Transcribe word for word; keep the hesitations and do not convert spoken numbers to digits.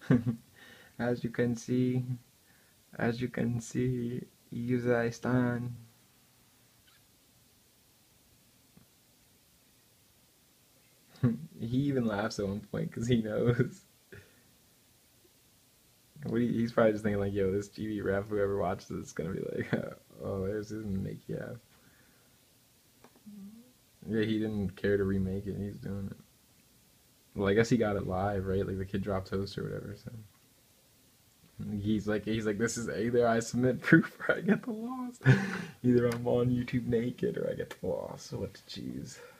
As you can see, as you can see, Yuza Stan. He even laughs at one point because he knows. What he, he's probably just thinking like, "Yo, this G V ref, whoever watches this, is gonna be like, oh, there's his make yeah." Yeah, he didn't care to remake it. He's doing it. Well, I guess he got it live, right? Like the kid dropped toast or whatever. So he's like, he's like, this is either I submit proof or I get the loss. Either I'm on YouTube naked or I get the loss. So what to choose?